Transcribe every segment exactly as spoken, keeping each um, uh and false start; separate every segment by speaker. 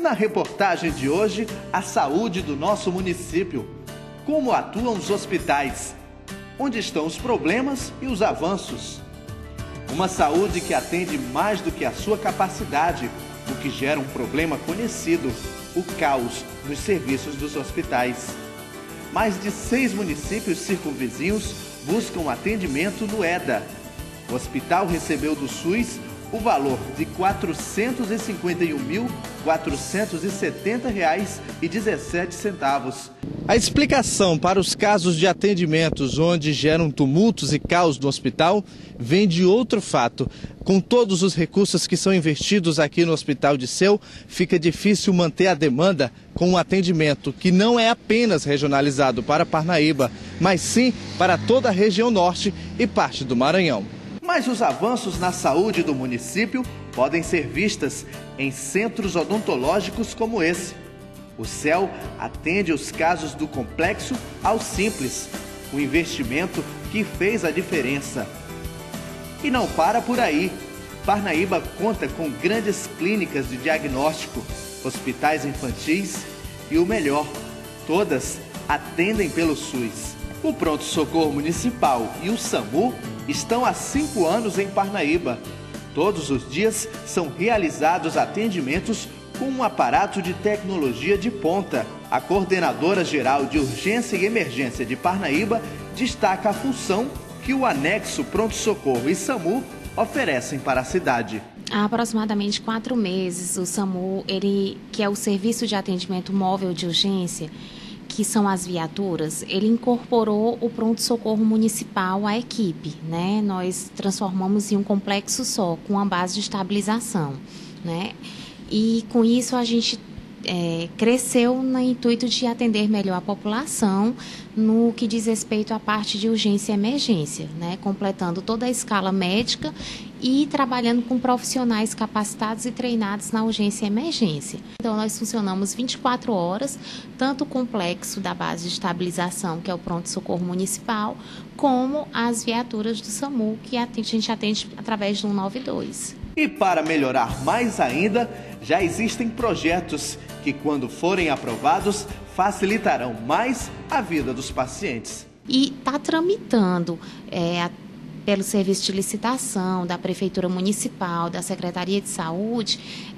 Speaker 1: Na reportagem de hoje, a saúde do nosso município. Como atuam os hospitais? Onde estão os problemas e os avanços? Uma saúde que atende mais do que a sua capacidade, o que gera um problema conhecido, o caos nos serviços dos hospitais. Mais de seis municípios circunvizinhos buscam atendimento no EDA. O hospital recebeu do SUS o valor de quatrocentos e cinquenta e um mil, quatrocentos e setenta reais e dezessete centavos. A explicação para os casos de atendimentos onde geram tumultos e caos no hospital vem de outro fato. Com todos os recursos que são investidos aqui no Hospital de Seu, fica difícil manter a demanda com um atendimento que não é apenas regionalizado para Parnaíba, mas sim para toda a região norte e parte do Maranhão. Mas os avanços na saúde do município podem ser vistos em centros odontológicos como esse. O C E L atende os casos do complexo ao simples, um investimento que fez a diferença. E não para por aí. Parnaíba conta com grandes clínicas de diagnóstico, hospitais infantis e o melhor, todas atendem pelo SUS. O Pronto-Socorro Municipal e o SAMU estão há cinco anos em Parnaíba. Todos os dias são realizados atendimentos com um aparato de tecnologia de ponta. A coordenadora geral de urgência e emergência de Parnaíba destaca a função que o anexo Pronto-Socorro e SAMU oferecem para a cidade.
Speaker 2: Há aproximadamente quatro meses, o SAMU, ele, que é o Serviço de Atendimento Móvel de Urgência, que são as viaturas, ele incorporou o pronto-socorro municipal à equipe, né? Nós transformamos em um complexo só, com uma base de estabilização, né? E com isso a gente é, cresceu no intuito de atender melhor a população no que diz respeito à parte de urgência e emergência, né? Completando toda a escala médica e trabalhando com profissionais capacitados e treinados na urgência e emergência. Então, nós funcionamos vinte e quatro horas, tanto o complexo da base de estabilização, que é o pronto-socorro municipal, como as viaturas do SAMU, que a gente atende através do um nove dois.
Speaker 1: E para melhorar mais ainda, já existem projetos que, quando forem aprovados, facilitarão mais a vida dos pacientes.
Speaker 2: E está tramitando é, a pelo serviço de licitação da Prefeitura Municipal, da Secretaria de Saúde,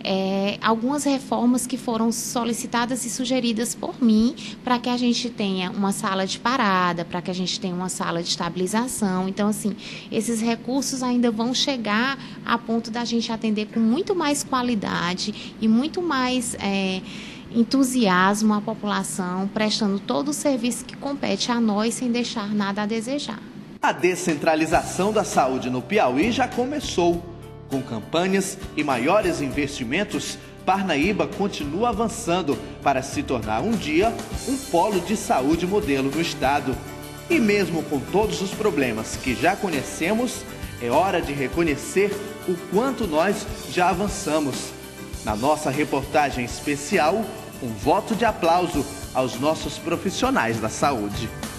Speaker 2: é, algumas reformas que foram solicitadas e sugeridas por mim para que a gente tenha uma sala de parada, para que a gente tenha uma sala de estabilização. Então, assim, esses recursos ainda vão chegar a ponto da gente atender com muito mais qualidade e muito mais é, entusiasmo a população, prestando todo o serviço que compete a nós sem deixar nada a desejar.
Speaker 1: A descentralização da saúde no Piauí já começou. Com campanhas e maiores investimentos, Parnaíba continua avançando para se tornar um dia um polo de saúde modelo no estado. E mesmo com todos os problemas que já conhecemos, é hora de reconhecer o quanto nós já avançamos. Na nossa reportagem especial, um voto de aplauso aos nossos profissionais da saúde.